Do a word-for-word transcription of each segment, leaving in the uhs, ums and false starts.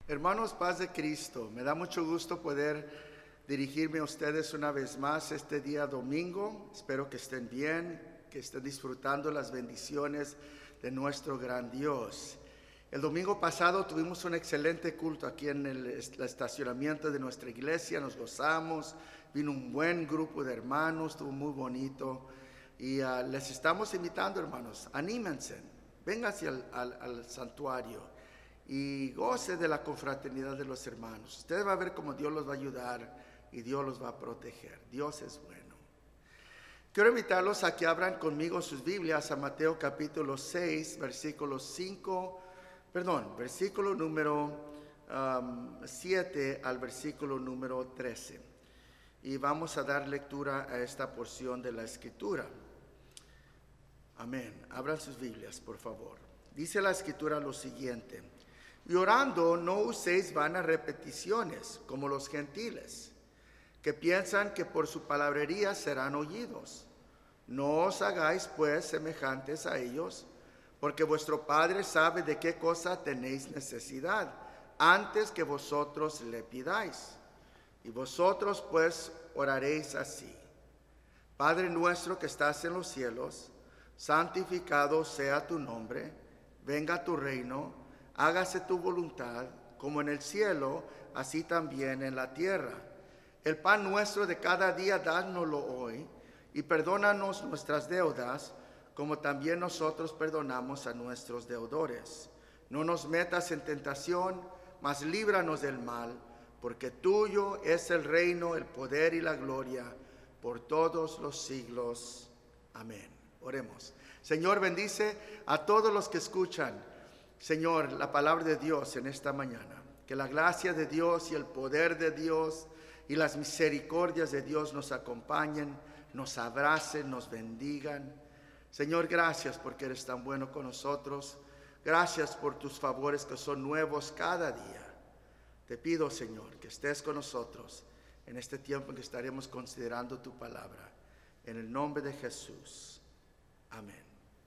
Hermanos, paz de Cristo, me da mucho gusto poder dirigirme a ustedes una vez más este día domingo. Espero que estén bien, que estén disfrutando las bendiciones de nuestro gran Dios. El domingo pasado tuvimos un excelente culto aquí en el, el estacionamiento de nuestra iglesia, nos gozamos, vino un buen grupo de hermanos, estuvo muy bonito y uh, les estamos invitando, hermanos, anímense, vénganse al, al, al santuario y goce de la confraternidad de los hermanos. Usted va a ver cómo Dios los va a ayudar y Dios los va a proteger. Dios es bueno. Quiero invitarlos a que abran conmigo sus Biblias a Mateo capítulo seis, versículos cinco, perdón, versículo número um, siete al versículo número trece. Y vamos a dar lectura a esta porción de la Escritura. Amén. Abran sus Biblias, por favor. Dice la Escritura lo siguiente: y orando, no uséis vanas repeticiones, como los gentiles, que piensan que por su palabrería serán oídos. No os hagáis, pues, semejantes a ellos, porque vuestro Padre sabe de qué cosa tenéis necesidad, antes que vosotros le pidáis. Y vosotros, pues, oraréis así: Padre nuestro que estás en los cielos, santificado sea tu nombre, venga tu reino, hágase tu voluntad, como en el cielo, así también en la tierra. El pan nuestro de cada día, dánoslo hoy, y perdónanos nuestras deudas, como también nosotros perdonamos a nuestros deudores. No nos metas en tentación, mas líbranos del mal, porque tuyo es el reino, el poder y la gloria, por todos los siglos. Amén. Oremos. Señor, bendice a todos los que escuchan, Señor, la palabra de Dios en esta mañana. Que la gracia de Dios y el poder de Dios y las misericordias de Dios nos acompañen, nos abracen, nos bendigan. Señor, gracias porque eres tan bueno con nosotros. Gracias por tus favores que son nuevos cada día. Te pido, Señor, que estés con nosotros en este tiempo en que estaremos considerando tu palabra. En el nombre de Jesús. Amén.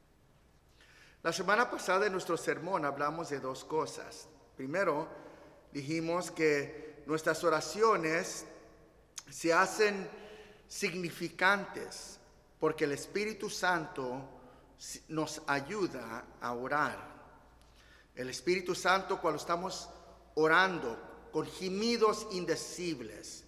La semana pasada en nuestro sermón hablamos de dos cosas. Primero, dijimos que nuestras oraciones se hacen significantes porque el Espíritu Santo nos ayuda a orar. El Espíritu Santo, cuando estamos orando con gemidos indecibles,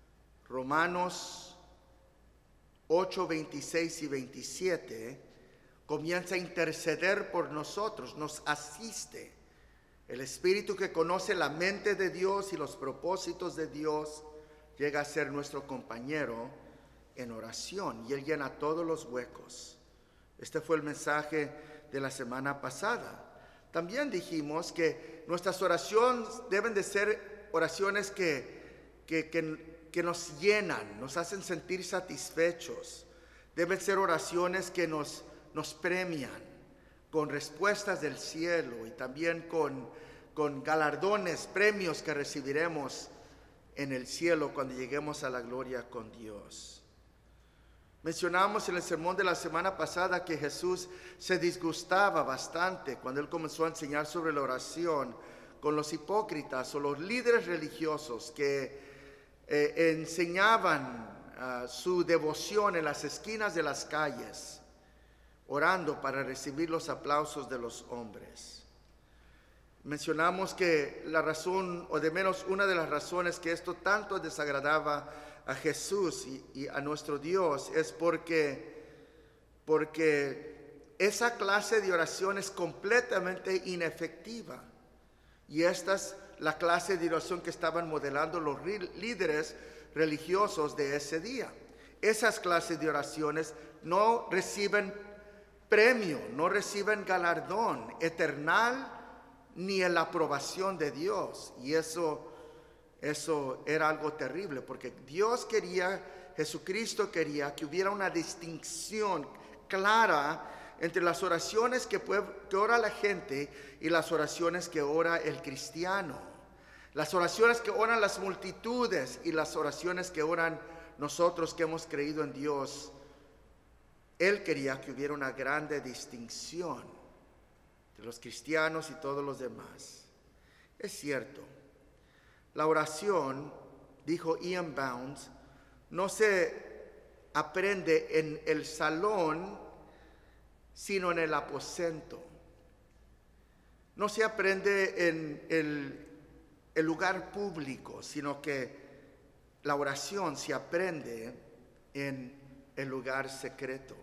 Romanos ocho, veintiséis y veintisiete, comienza a interceder por nosotros, nos asiste. El Espíritu que conoce la mente de Dios y los propósitos de Dios llega a ser nuestro compañero en oración y Él llena todos los huecos. Este fue el mensaje de la semana pasada. También dijimos que nuestras oraciones deben de ser oraciones que, que, que, que nos llenan, nos hacen sentir satisfechos. Deben ser oraciones que nos nos premian con respuestas del cielo y también con, con galardones, premios que recibiremos en el cielo cuando lleguemos a la gloria con Dios. Mencionamos en el sermón de la semana pasada que Jesús se disgustaba bastante cuando Él comenzó a enseñar sobre la oración con los hipócritas o los líderes religiosos que eh, enseñaban uh, su devoción en las esquinas de las calles, orando para recibir los aplausos de los hombres. Mencionamos que la razón, o de menos una de las razones que esto tanto desagradaba a Jesús y, y a nuestro Dios es porque, porque esa clase de oración es completamente inefectiva. Y esta es la clase de oración que estaban modelando los líderes religiosos de ese día. Esas clases de oraciones no reciben premio, no reciben galardón eternal ni en la aprobación de Dios. Y eso, eso era algo terrible, porque Dios quería, Jesucristo quería que hubiera una distinción clara entre las oraciones que, puede, que ora la gente y las oraciones que ora el cristiano. Las oraciones que oran las multitudes y las oraciones que oran nosotros que hemos creído en Dios. Él quería que hubiera una grande distinción entre los cristianos y todos los demás. Es cierto, la oración, dijo Ian Bounds, no se aprende en el salón, sino en el aposento. No se aprende en el, el lugar público, sino que la oración se aprende en el lugar secreto.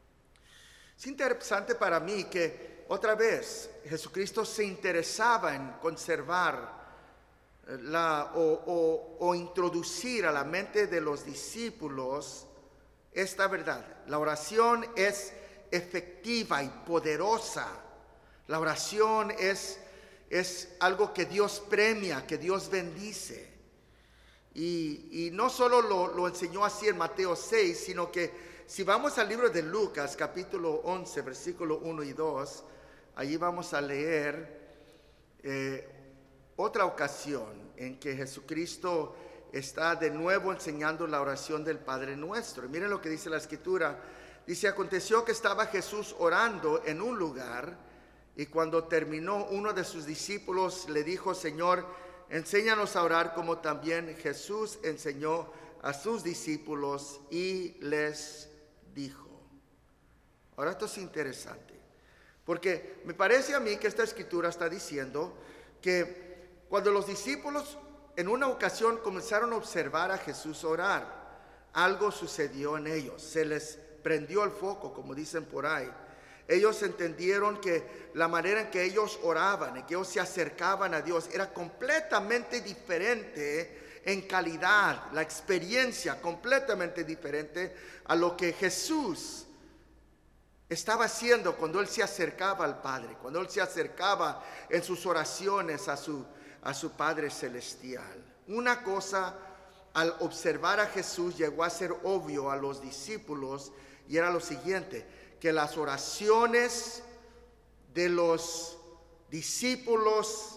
Es interesante para mí que otra vez Jesucristo se interesaba en conservar la, o, o, o introducir a la mente de los discípulos esta verdad. La oración es efectiva y poderosa. La oración es, es algo que Dios premia, que Dios bendice. Y, y no solo lo, lo enseñó así en Mateo seis, sino que si vamos al libro de Lucas, capítulo once, versículo uno y dos, allí vamos a leer eh, otra ocasión en que Jesucristo está de nuevo enseñando la oración del Padre Nuestro. Y miren lo que dice la Escritura. Dice, aconteció que estaba Jesús orando en un lugar, y cuando terminó, uno de sus discípulos le dijo, Señor, enséñanos a orar como también Jesús enseñó a sus discípulos y les dijo. Ahora esto es interesante, porque me parece a mí que esta escritura está diciendo que cuando los discípulos en una ocasión comenzaron a observar a Jesús orar, algo sucedió en ellos, se les prendió el foco, como dicen por ahí. Ellos entendieron que la manera en que ellos oraban, en que ellos se acercaban a Dios, era completamente diferente en calidad, la experiencia completamente diferente a lo que Jesús estaba haciendo cuando Él se acercaba al Padre, cuando Él se acercaba en sus oraciones a su, a su Padre Celestial. Una cosa, al observar a Jesús, llegó a ser obvio a los discípulos, y era lo siguiente, que las oraciones de los discípulos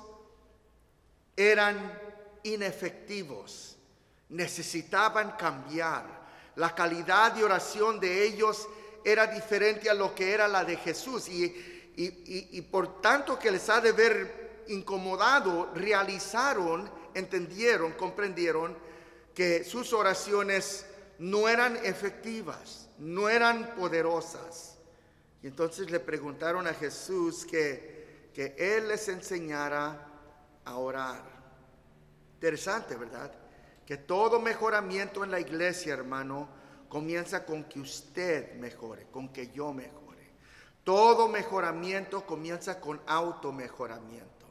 eran inefectivos, necesitaban cambiar. La calidad de oración de ellos era diferente a lo que era la de Jesús, y, y, y, y por tanto que les ha de ver incomodado, realizaron, entendieron, comprendieron que sus oraciones no eran efectivas, no eran poderosas. Y entonces le preguntaron a Jesús que, que Él les enseñara a orar. Interesante, ¿verdad? Que todo mejoramiento en la iglesia, hermano, comienza con que usted mejore, con que yo mejore. Todo mejoramiento comienza con automejoramiento.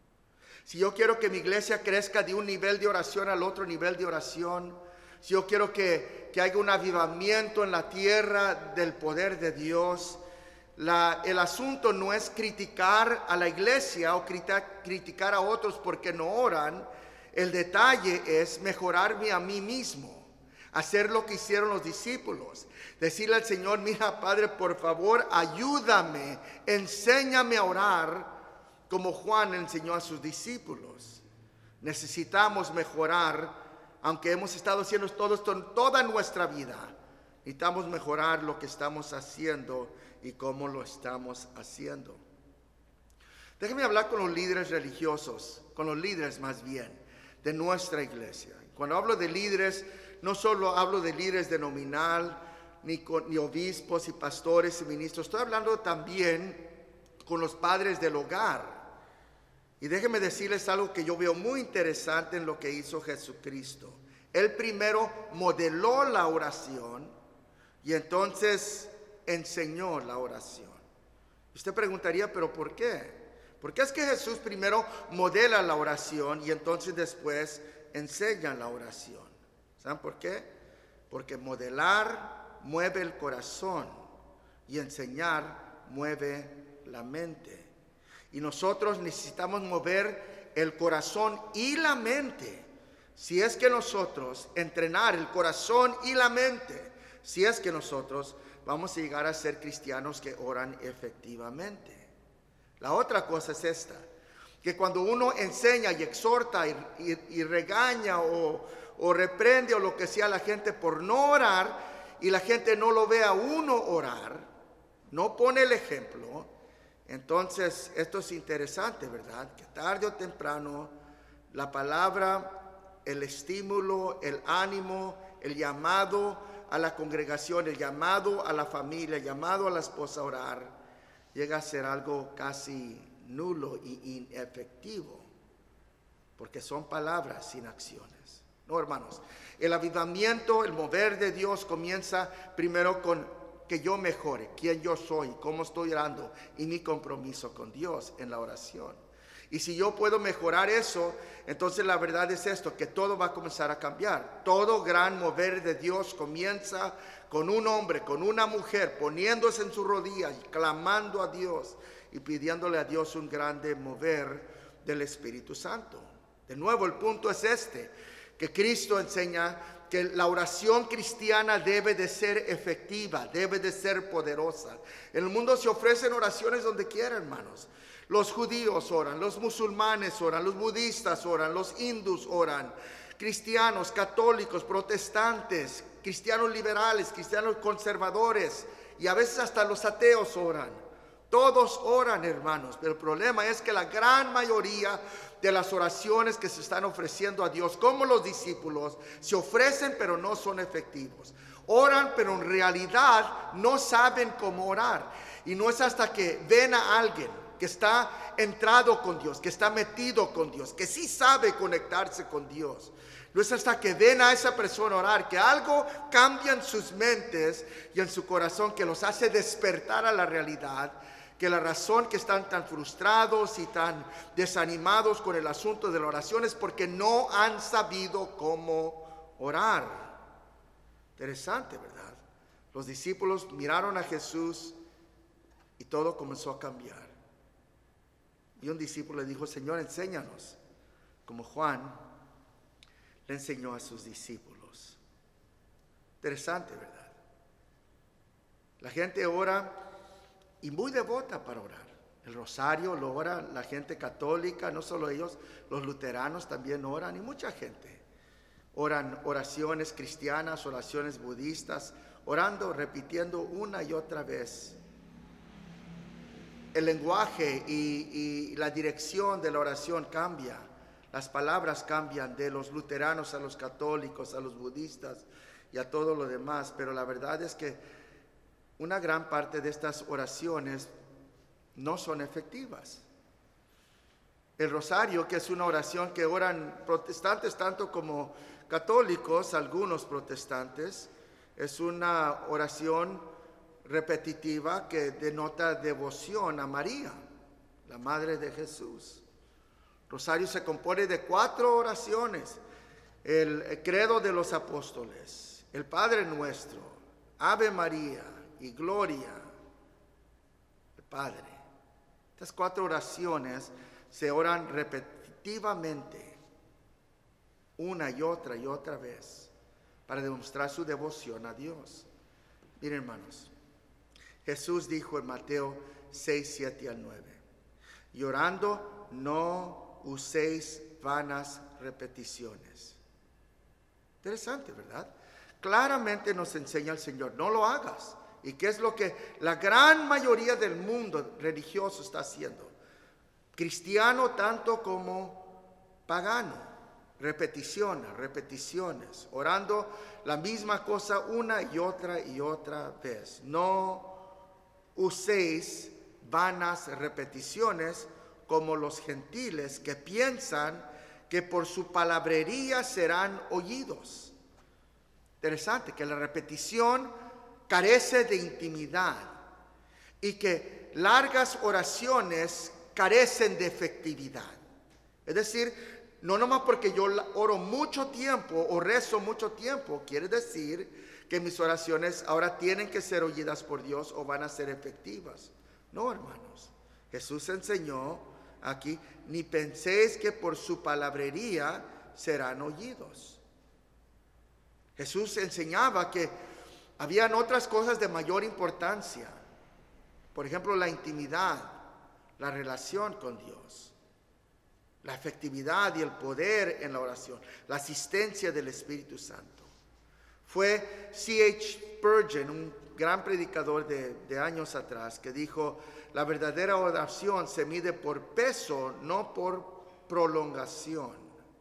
Si yo quiero que mi iglesia crezca de un nivel de oración al otro nivel de oración, si yo quiero que, que haya un avivamiento en la tierra del poder de Dios, La, el asunto no es criticar a la iglesia o criticar, criticar a otros porque no oran. El detalle es mejorarme a mí mismo, hacer lo que hicieron los discípulos, decirle al Señor, mira Padre, por favor ayúdame, enséñame a orar como Juan enseñó a sus discípulos. Necesitamos mejorar, aunque hemos estado haciendo todo esto en toda nuestra vida, necesitamos mejorar lo que estamos haciendo y cómo lo estamos haciendo. Déjenme hablar con los líderes religiosos, con los líderes más bien, de nuestra iglesia. Cuando hablo de líderes, no solo hablo de líderes de nominal, ni, con, ni obispos y pastores y ministros, estoy hablando también con los padres del hogar. Y déjenme decirles algo que yo veo muy interesante en lo que hizo Jesucristo. Él primero modeló la oración y entonces enseñó la oración. Usted preguntaría, ¿pero por qué? Porque es que Jesús primero modela la oración y entonces después enseña la oración. ¿Saben por qué? Porque modelar mueve el corazón y enseñar mueve la mente. Y nosotros necesitamos mover el corazón y la mente. Si es que nosotros entrenar el corazón y la mente, si es que nosotros vamos a llegar a ser cristianos que oran efectivamente. La otra cosa es esta, que cuando uno enseña y exhorta y, y, y regaña o, o reprende o lo que sea a la gente por no orar, y la gente no lo ve a uno orar, no pone el ejemplo, entonces esto es interesante, ¿verdad? Que tarde o temprano la palabra, el estímulo, el ánimo, el llamado a la congregación, el llamado a la familia, el llamado a la esposa a orar, llega a ser algo casi nulo y inefectivo, porque son palabras sin acciones. No, hermanos, el avivamiento, el mover de Dios comienza primero con que yo mejore, quién yo soy, cómo estoy orando y mi compromiso con Dios en la oración. Y si yo puedo mejorar eso, entonces la verdad es esto, que todo va a comenzar a cambiar. Todo gran mover de Dios comienza con un hombre, con una mujer, poniéndose en sus rodillas, clamando a Dios y pidiéndole a Dios un grande mover del Espíritu Santo. De nuevo, el punto es este, que Cristo enseña que la oración cristiana debe de ser efectiva, debe de ser poderosa. En el mundo se ofrecen oraciones donde quiera, hermanos. Los judíos oran, los musulmanes oran, los budistas oran, los hindús oran, cristianos, católicos, protestantes, cristianos liberales, cristianos conservadores y a veces hasta los ateos oran. Todos oran, hermanos, pero el problema es que la gran mayoría de las oraciones que se están ofreciendo a Dios, como los discípulos, se ofrecen pero no son efectivos. Oran, pero en realidad no saben cómo orar. Y no es hasta que ven a alguien que está entrado con Dios, que está metido con Dios, que sí sabe conectarse con Dios. No es hasta que ven a esa persona orar, que algo cambia en sus mentes y en su corazón, que los hace despertar a la realidad, que la razón que están tan frustrados y tan desanimados con el asunto de la oración es porque no han sabido cómo orar. Interesante, ¿verdad? Los discípulos miraron a Jesús y todo comenzó a cambiar. Y un discípulo le dijo, Señor, enséñanos, como Juan le enseñó a sus discípulos. Interesante, ¿verdad? La gente ora y muy devota para orar. El rosario lo ora la gente católica, no solo ellos, los luteranos también oran y mucha gente. Oran oraciones cristianas, oraciones budistas, orando, repitiendo una y otra vez. El lenguaje y, y la dirección de la oración cambia. Las palabras cambian de los luteranos a los católicos, a los budistas y a todo lo demás. Pero la verdad es que una gran parte de estas oraciones no son efectivas. El rosario, que es una oración que oran protestantes tanto como católicos, algunos protestantes, es una oración repetitiva que denota devoción a María, la madre de Jesús. Rosario se compone de cuatro oraciones: el credo de los apóstoles, el Padre Nuestro, Ave María y Gloria al Padre. Estas cuatro oraciones se oran repetitivamente, una y otra y otra vez, para demostrar su devoción a Dios. Miren, hermanos, Jesús dijo en Mateo seis, siete al nueve, y orando no uséis vanas repeticiones. Interesante, ¿verdad? Claramente nos enseña el Señor, no lo hagas. ¿Y qué es lo que la gran mayoría del mundo religioso está haciendo? Cristiano tanto como pagano. Repeticiones, repeticiones, orando la misma cosa una y otra y otra vez. No uséis vanas repeticiones como los gentiles que piensan que por su palabrería serán oídos. Interesante que la repetición carece de intimidad y que largas oraciones carecen de efectividad. Es decir, no nomás porque yo oro mucho tiempo o rezo mucho tiempo, quiere decir que mis oraciones ahora tienen que ser oídas por Dios o van a ser efectivas. No, hermanos. Jesús enseñó aquí, ni penséis que por su palabrería serán oídos. Jesús enseñaba que habían otras cosas de mayor importancia. Por ejemplo, la intimidad, la relación con Dios. La efectividad y el poder en la oración, la asistencia del Espíritu Santo. Fue C H Spurgeon, un gran predicador de, de años atrás, que dijo, la verdadera oración se mide por peso, no por prolongación.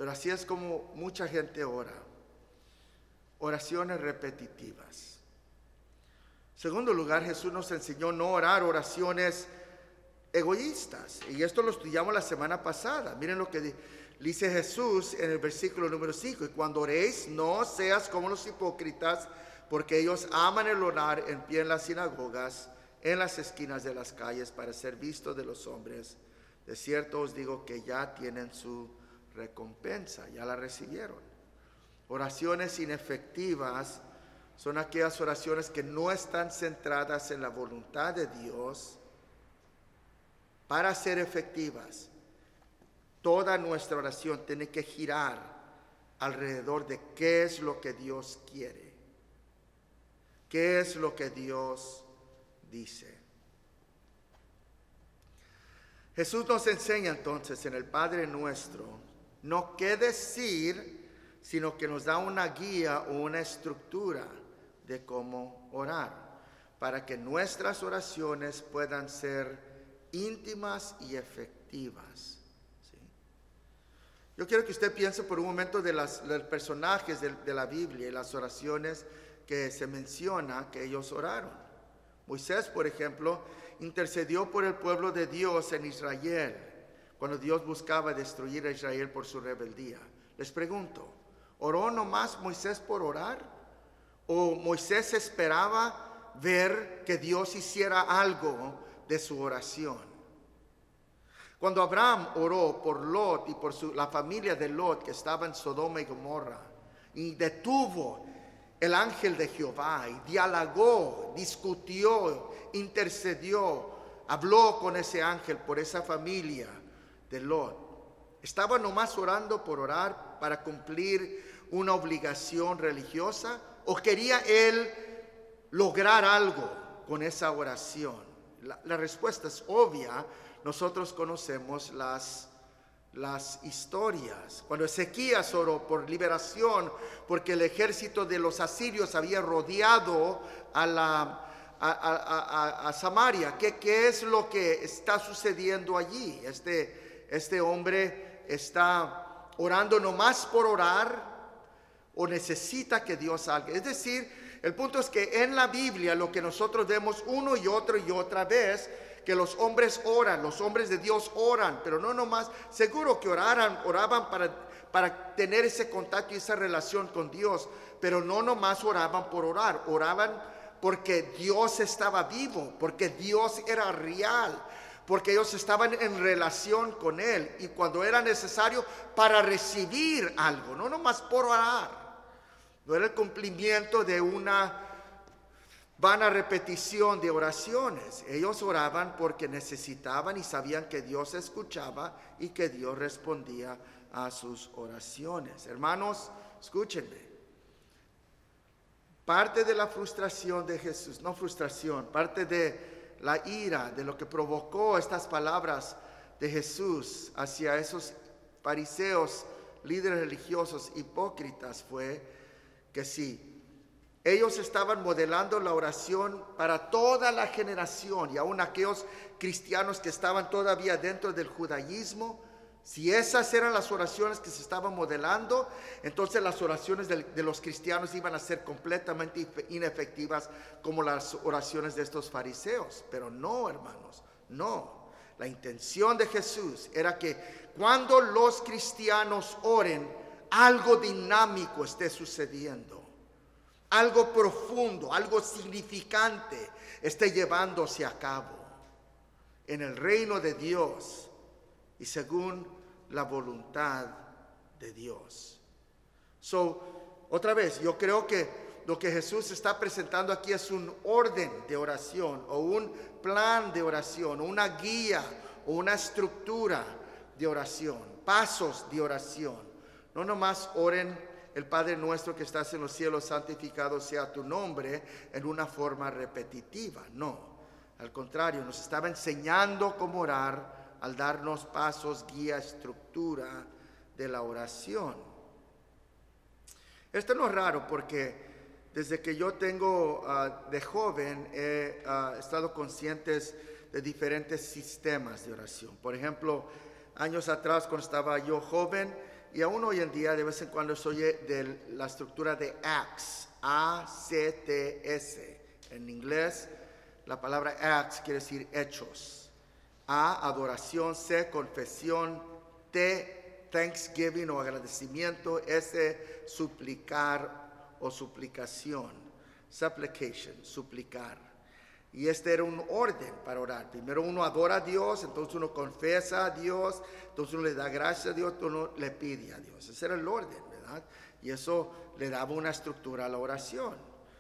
Pero así es como mucha gente ora. Oraciones repetitivas. En segundo lugar, Jesús nos enseñó no orar oraciones egoístas. Y esto lo estudiamos la semana pasada. Miren lo que dice Jesús en el versículo número cinco. Y cuando oréis, no seas como los hipócritas, porque ellos aman el orar en pie en las sinagogas, en las esquinas de las calles, para ser vistos de los hombres. De cierto os digo que ya tienen su recompensa, ya la recibieron. Oraciones inefectivas son aquellas oraciones que no están centradas en la voluntad de Dios. Para ser efectivas, toda nuestra oración tiene que girar alrededor de qué es lo que Dios quiere, qué es lo que Dios dice. Jesús nos enseña entonces en el Padre Nuestro no qué decir, sino que nos da una guía o una estructura de cómo orar, para que nuestras oraciones puedan ser íntimas y efectivas. ¿Sí? Yo quiero que usted piense por un momento de los personajes de, de la Biblia y las oraciones que se menciona que ellos oraron. Moisés, por ejemplo, intercedió por el pueblo de Dios en Israel, cuando Dios buscaba destruir a Israel por su rebeldía. Les pregunto, ¿oró nomás Moisés por orar? ¿O Moisés esperaba ver que Dios hiciera algo de su oración? Cuando Abraham oró por Lot y por su, la familia de Lot que estaba en Sodoma y Gomorra, y detuvo el ángel de Jehová y dialogó, discutió, intercedió, habló con ese ángel por esa familia de Lot, ¿estaba nomás orando por orar para cumplir una obligación religiosa? ¿O quería él lograr algo con esa oración? La, la respuesta es obvia. Nosotros conocemos las, las historias. Cuando Ezequías oró por liberación, porque el ejército de los asirios había rodeado a, la, a, a, a, a Samaria. ¿Qué, ¿Qué es lo que está sucediendo allí? Este, este hombre está orando nomás por orar, o necesita que Dios salga. Es decir, el punto es que en la Biblia lo que nosotros vemos uno y otro y otra vez, que los hombres oran, los hombres de Dios oran, pero no nomás, seguro que oraran, oraban para, para tener ese contacto y esa relación con Dios, pero no nomás oraban por orar, oraban porque Dios estaba vivo, porque Dios era real, porque ellos estaban en relación con Él, y cuando era necesario para recibir algo, no nomás por orar. No era el cumplimiento de una vana repetición de oraciones. Ellos oraban porque necesitaban y sabían que Dios escuchaba y que Dios respondía a sus oraciones. Hermanos, escúchenme. Parte de la frustración de Jesús, no frustración, parte de la ira, de lo que provocó estas palabras de Jesús hacia esos fariseos, líderes religiosos hipócritas, fue que sí, ellos estaban modelando la oración para toda la generación, y aún aquellos cristianos que estaban todavía dentro del judaísmo. Si esas eran las oraciones que se estaban modelando, entonces las oraciones de, de los cristianos iban a ser completamente inefectivas como las oraciones de estos fariseos. Pero no, hermanos, no. La intención de Jesús era que cuando los cristianos oren, algo dinámico esté sucediendo, algo profundo, algo significante esté llevándose a cabo en el reino de Dios y según la voluntad de Dios. So, otra vez, yo creo que lo que Jesús está presentando aquí es un orden de oración, o un plan de oración, o una guía, o una estructura de oración, pasos de oración. No nomás oren el Padre Nuestro que estás en los cielos, santificado sea tu nombre, en una forma repetitiva. No, al contrario, nos estaba enseñando cómo orar al darnos pasos, guía, estructura de la oración. Esto no es raro, porque desde que yo tengo uh, de joven he uh, estado conscientes de diferentes sistemas de oración. Por ejemplo, años atrás, cuando estaba yo joven, y aún hoy en día de vez en cuando se oye de la estructura de Acts, A C T S. En inglés, la palabra Acts quiere decir hechos. A, adoración. C, confesión. T, thanksgiving o agradecimiento. S, suplicar o suplicación. Supplication, suplicar. Y este era un orden para orar. Primero uno adora a Dios, entonces uno confiesa a Dios, entonces uno le da gracias a Dios, uno le pide a Dios. Ese era el orden, ¿verdad? Y eso le daba una estructura a la oración.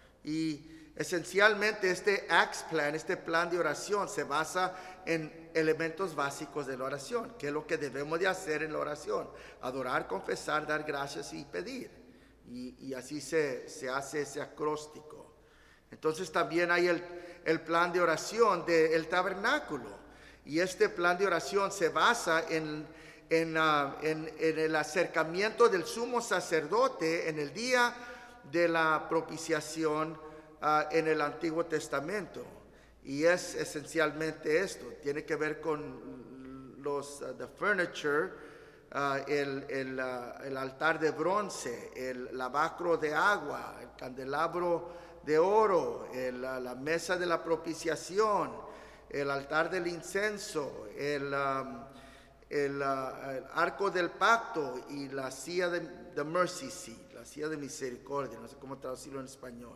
Y esencialmente este Acts Plan, este plan de oración, se basa en elementos básicos de la oración, que es lo que debemos de hacer en la oración: adorar, confesar, dar gracias y pedir. Y, y así se, se hace ese acróstico. Entonces también hay el, el plan de oración del tabernáculo. Y este plan de oración se basa en, en, uh, en, en el acercamiento del sumo sacerdote en el día de la propiciación uh, en el Antiguo Testamento. Y es esencialmente esto. Tiene que ver con los uh, the furniture, uh, el, el, uh, el altar de bronce, el lavacro de agua, el candelabro de oro, el, la, la mesa de la propiciación, el altar del incienso, el, um, el, uh, el arco del pacto y la silla de the mercy seat, la silla de misericordia, no sé cómo traducirlo en español.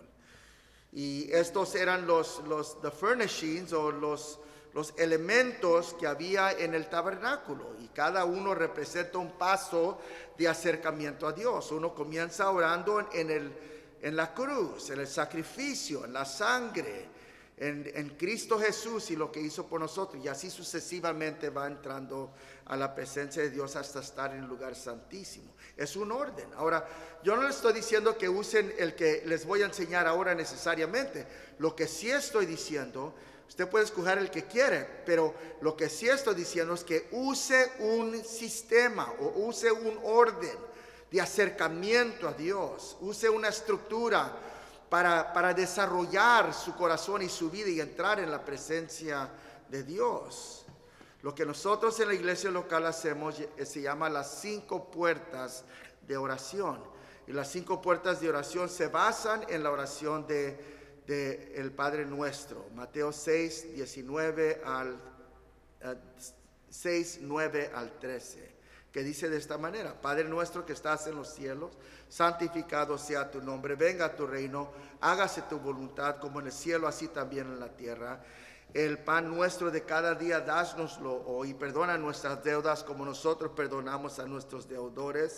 Y estos eran los, los the furnishings o los, los elementos que había en el tabernáculo, y cada uno representa un paso de acercamiento a Dios. Uno comienza orando en el en la cruz, en el sacrificio, en la sangre, en, en Cristo Jesús y lo que hizo por nosotros, y así sucesivamente va entrando a la presencia de Dios hasta estar en el lugar santísimo. Es un orden. Ahora, yo no les estoy diciendo que usen el que les voy a enseñar ahora necesariamente. Lo que sí estoy diciendo, usted puede escoger el que quiere, pero lo que sí estoy diciendo es que use un sistema o use un orden de acercamiento a Dios. Use una estructura para, para desarrollar su corazón y su vida y entrar en la presencia de Dios. Lo que nosotros en la iglesia local hacemos se llama las cinco puertas de oración. Y las cinco puertas de oración se basan en la oración de, de el Padre Nuestro. Mateo seis, diecinueve al uh, seis, nueve al trece. Que dice de esta manera: Padre nuestro que estás en los cielos, santificado sea tu nombre, venga tu reino, hágase tu voluntad como en el cielo, así también en la tierra. El pan nuestro de cada día, dásnoslo hoy, perdona nuestras deudas como nosotros perdonamos a nuestros deudores.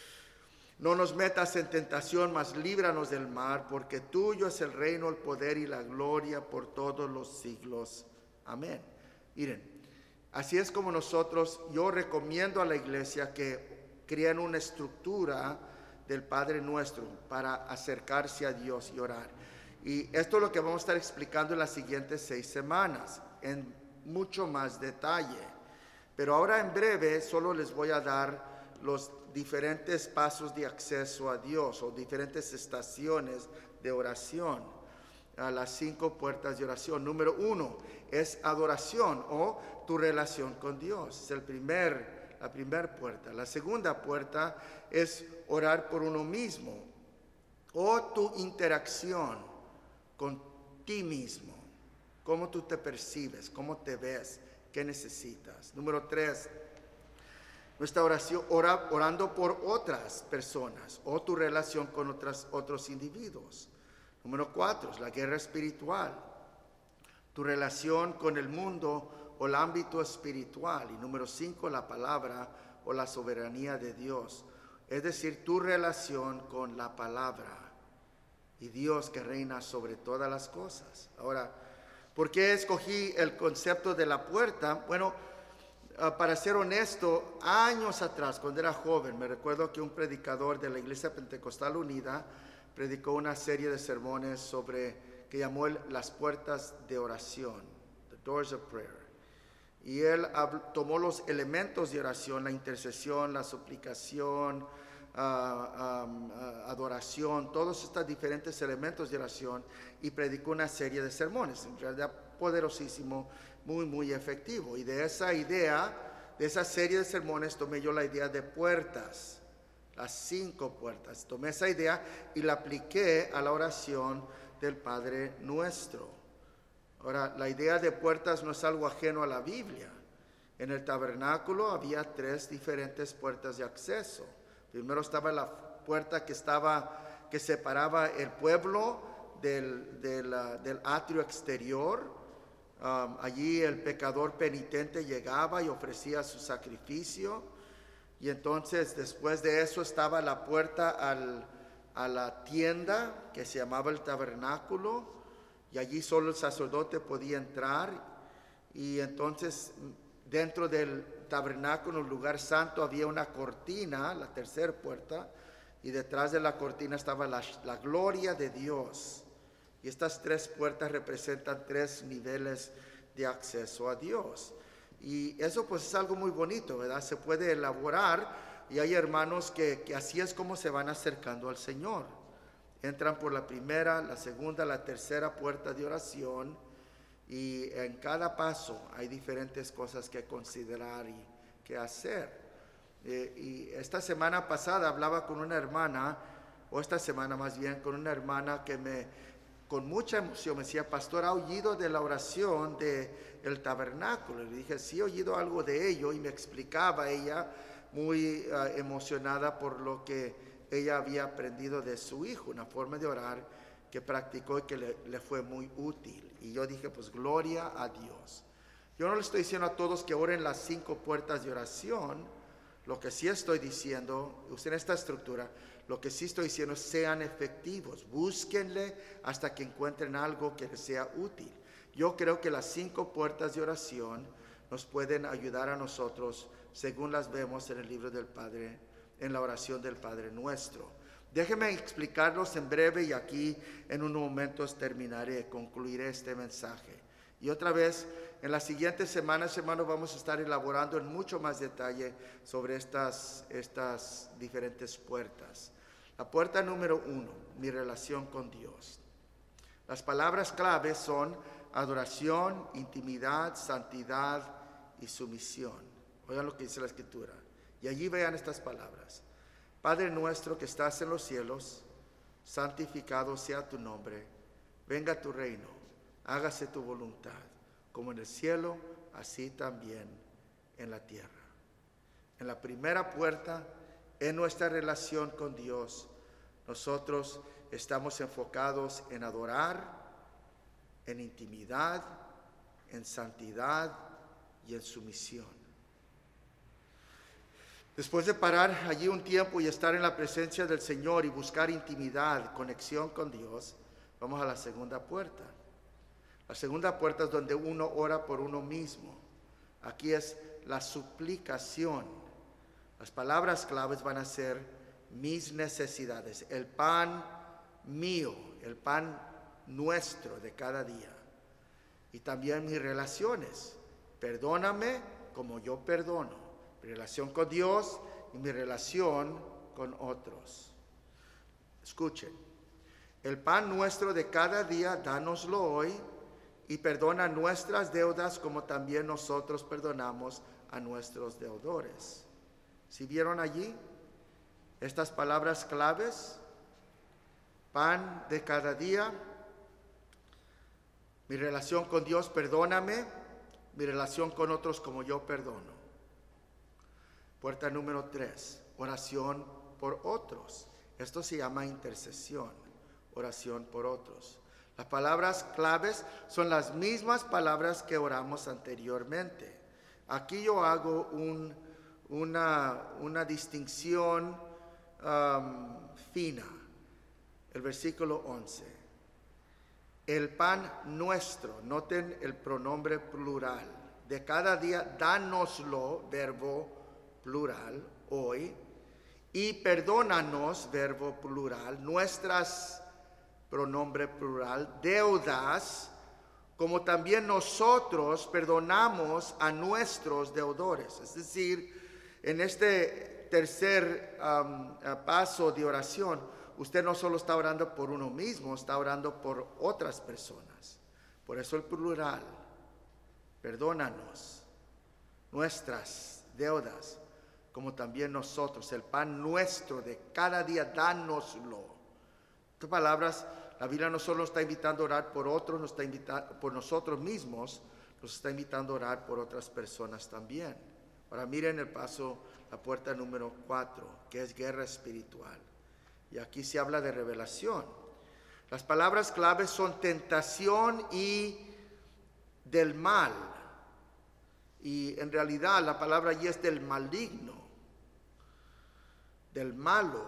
No nos metas en tentación, mas líbranos del mal, porque tuyo es el reino, el poder y la gloria por todos los siglos. Amén. Miren, así es como nosotros, yo recomiendo a la iglesia que creen una estructura del Padre Nuestro para acercarse a Dios y orar. Y esto es lo que vamos a estar explicando en las siguientes seis semanas, en mucho más detalle. Pero ahora en breve solo les voy a dar los diferentes pasos de acceso a Dios o diferentes estaciones de oración, a las cinco puertas de oración. Número uno es adoración o tu relación con Dios. Es el primer, la primera puerta. La segunda puerta es orar por uno mismo o tu interacción con ti mismo. Cómo tú te percibes, cómo te ves, qué necesitas. Número tres, nuestra oración, ora, orando por otras personas o tu relación con otras, otros individuos. Número cuatro, la guerra espiritual, tu relación con el mundo o el ámbito espiritual. Y número cinco, la palabra o la soberanía de Dios, es decir, tu relación con la palabra y Dios que reina sobre todas las cosas. Ahora, ¿por qué escogí el concepto de la puerta? Bueno, uh, para ser honesto, años atrás, cuando era joven, me recuerdo que un predicador de la Iglesia Pentecostal Unida predicó una serie de sermones sobre, que llamó el, las puertas de oración, the doors of prayer. Y él habló, tomó los elementos de oración, la intercesión, la suplicación, uh, um, uh, adoración, todos estos diferentes elementos de oración, y predicó una serie de sermones, en realidad poderosísimo, muy, muy efectivo. Y de esa idea de esa serie de sermones tomé yo la idea de puertas, las cinco puertas. Tomé esa idea y la apliqué a la oración del Padre Nuestro. Ahora, la idea de puertas no es algo ajeno a la Biblia. En el tabernáculo había tres diferentes puertas de acceso. Primero estaba la puerta que estaba, que separaba el pueblo del, del, uh, del atrio exterior. Um, allí el pecador penitente llegaba y ofrecía su sacrificio. Y entonces después de eso estaba la puerta al, a la tienda que se llamaba el tabernáculo. Y allí solo el sacerdote podía entrar. Y entonces dentro del tabernáculo, en el lugar santo, había una cortina, la tercera puerta, y detrás de la cortina estaba la, la gloria de Dios. Y estas tres puertas representan tres niveles de acceso a Dios. Y eso pues es algo muy bonito, ¿verdad? Se puede elaborar y hay hermanos que, que así es como se van acercando al Señor. Entran por la primera, la segunda, la tercera puerta de oración. Y en cada paso hay diferentes cosas que considerar y que hacer. Eh, y esta semana pasada hablaba con una hermana, o esta semana más bien, con una hermana que me, con mucha emoción me decía, pastor, ¿ha oído de la oración del tabernáculo? Le dije, sí, he oído algo de ello, y me explicaba ella, muy uh, emocionada por lo que ella había aprendido de su hijo, una forma de orar que practicó y que le, le fue muy útil. Y yo dije, pues gloria a Dios. Yo no le estoy diciendo a todos que oren las cinco puertas de oración. Lo que sí estoy diciendo, usted en esta estructura, lo que sí estoy diciendo es sean efectivos. Búsquenle hasta que encuentren algo que les sea útil. Yo creo que las cinco puertas de oración nos pueden ayudar a nosotros, según las vemos en el libro del Padre, en la oración del Padre Nuestro. Déjenme explicarlos en breve y aquí en unos momentos terminaré, concluiré este mensaje. Y otra vez, en las siguientes semanas, hermanos, vamos a estar elaborando en mucho más detalle sobre estas, estas diferentes puertas. La puerta número uno, mi relación con Dios. Las palabras claves son adoración, intimidad, santidad y sumisión. Oigan lo que dice la Escritura. Y allí vean estas palabras. Padre nuestro que estás en los cielos, santificado sea tu nombre, venga tu reino, hágase tu voluntad, como en el cielo, así también en la tierra. En la primera puerta, en nuestra relación con Dios, nosotros estamos enfocados en adorar, en intimidad, en santidad y en sumisión. Después de parar allí un tiempo y estar en la presencia del Señor y buscar intimidad, conexión con Dios, vamos a la segunda puerta. La segunda puerta es donde uno ora por uno mismo. Aquí es la suplicación. Las palabras claves van a ser mis necesidades, el pan mío, el pan nuestro de cada día. Y también mis relaciones. Perdóname como yo perdono. Mi relación con Dios y mi relación con otros. Escuchen, el pan nuestro de cada día, dánoslo hoy, y perdona nuestras deudas como también nosotros perdonamos a nuestros deudores. ¿Sí vieron allí estas palabras claves? Pan de cada día, mi relación con Dios, perdóname, mi relación con otros como yo perdono. Puerta número tres, oración por otros. Esto se llama intercesión, oración por otros. Las palabras claves son las mismas palabras que oramos anteriormente. Aquí yo hago un, una, una distinción um, fina. El versículo once. El pan nuestro, noten el pronombre plural. De cada día, dánoslo, verbo plural, hoy, y perdónanos, verbo plural, nuestras, pronombre plural, deudas, como también nosotros perdonamos a nuestros deudores. Es decir, en este tercer um, paso de oración, usted no solo está orando por uno mismo, está orando por otras personas. Por eso el plural, perdónanos nuestras deudas, como también nosotros. El pan nuestro de cada día, dánoslo. En otras palabras, la Biblia no solo nos está invitando a orar por otros, nos está invitando por nosotros mismos, nos está invitando a orar por otras personas también. Ahora miren el paso, la puerta número cuatro, que es guerra espiritual. Y aquí se habla de revelación. Las palabras claves son tentación y del mal. Y en realidad la palabra allí es del maligno, del malo.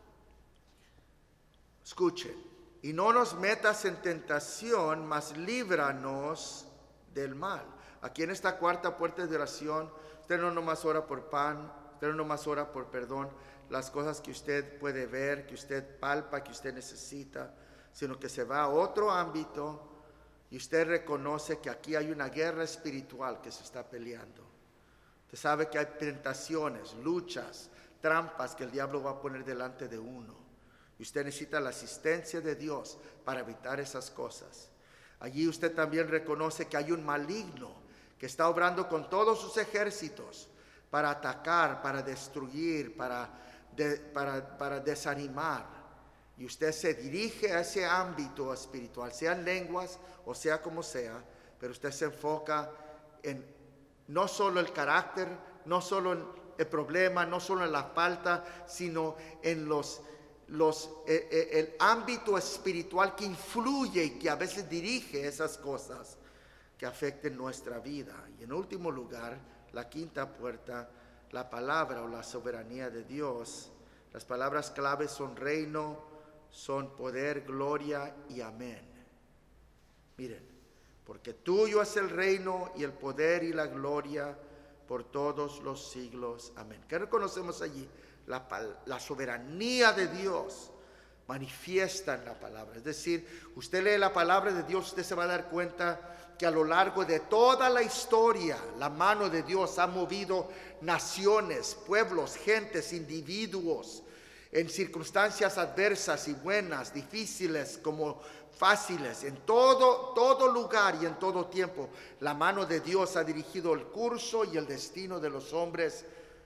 Escuchen. Y no nos metas en tentación, mas líbranos del mal. Aquí en esta cuarta puerta de oración, usted no nomás ora por pan, usted no nomás ora por perdón, las cosas que usted puede ver, que usted palpa, que usted necesita, sino que se va a otro ámbito y usted reconoce que aquí hay una guerra espiritual que se está peleando. Usted sabe que hay tentaciones, luchas, trampas que el diablo va a poner delante de uno. Y usted necesita la asistencia de Dios para evitar esas cosas. Allí usted también reconoce que hay un maligno que está obrando con todos sus ejércitos para atacar, para destruir, para, de, para, para desanimar. Y usted se dirige a ese ámbito espiritual, sean lenguas o sea como sea, pero usted se enfoca en no solo el carácter, no solo en el problema, no solo en la falta, sino en los... Los, eh, eh, el ámbito espiritual que influye y que a veces dirige esas cosas que afecten nuestra vida. Y en último lugar, la quinta puerta, la palabra o la soberanía de Dios. Las palabras claves son reino, son poder, gloria y amén. Miren, porque tuyo es el reino y el poder y la gloria por todos los siglos. Amén. ¿Qué reconocemos allí? La, la soberanía de Dios manifiesta en la palabra. Es decir, usted lee la palabra de Dios, usted se va a dar cuenta que a lo largo de toda la historia, la mano de Dios ha movido naciones, pueblos, gentes, individuos, en circunstancias adversas y buenas, difíciles como fáciles, en todo, todo lugar y en todo tiempo. La mano de Dios ha dirigido el curso y el destino de los hombres.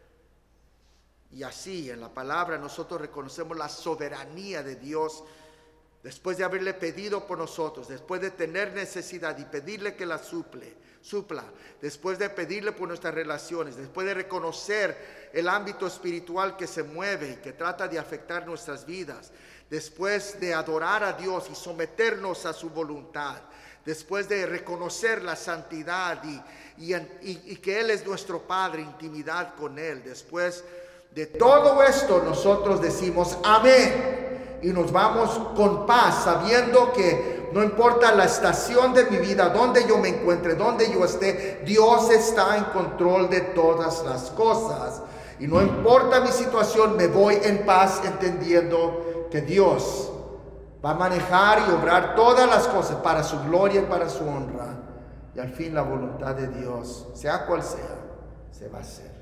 Y así en la palabra nosotros reconocemos la soberanía de Dios después de haberle pedido por nosotros, después de tener necesidad y pedirle que la suple, supla, después de pedirle por nuestras relaciones, después de reconocer el ámbito espiritual que se mueve y que trata de afectar nuestras vidas, después de adorar a Dios y someternos a su voluntad, después de reconocer la santidad y, y, y, y que Él es nuestro Padre, intimidad con Él, después de todo esto nosotros decimos amén y nos vamos con paz, sabiendo que no importa la estación de mi vida, donde yo me encuentre, donde yo esté, Dios está en control de todas las cosas. Y no importa mi situación, me voy en paz entendiendo que Dios va a manejar y obrar todas las cosas para su gloria y para su honra. Y al fin la voluntad de Dios, sea cual sea, se va a hacer.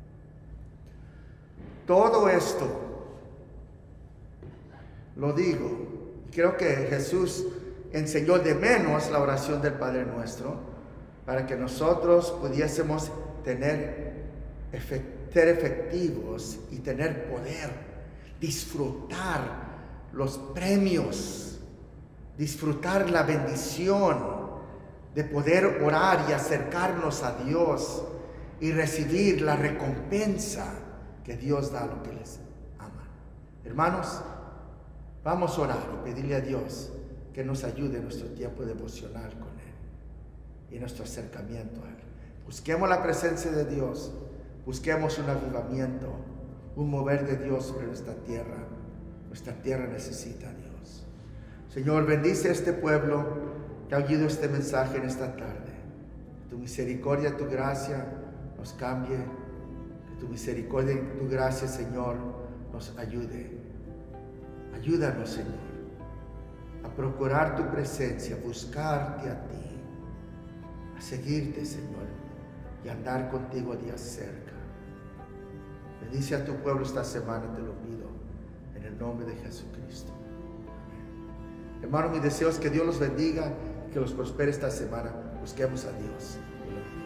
Todo esto lo digo, creo que Jesús enseñó de menos la oración del Padre Nuestro para que nosotros pudiésemos tener, ser efectivos y tener poder, disfrutar los premios, disfrutar la bendición de poder orar y acercarnos a Dios y recibir la recompensa que Dios da a los que les aman. Hermanos, vamos a orar y pedirle a Dios que nos ayude en nuestro tiempo devocional con Él y en nuestro acercamiento a Él. Busquemos la presencia de Dios, busquemos un avivamiento, un mover de Dios sobre nuestra tierra. Nuestra tierra necesita a Dios. Señor, bendice a este pueblo que ha oído este mensaje en esta tarde. Tu misericordia, tu gracia nos cambie. Tu misericordia y tu gracia, Señor, nos ayude. Ayúdanos, Señor, a procurar tu presencia, a buscarte a ti, a seguirte, Señor, y a andar contigo día cerca. Bendice a tu pueblo esta semana, te lo pido, en el nombre de Jesucristo. Amén. Hermano, mi deseo es que Dios los bendiga, que los prospere esta semana. Busquemos a Dios.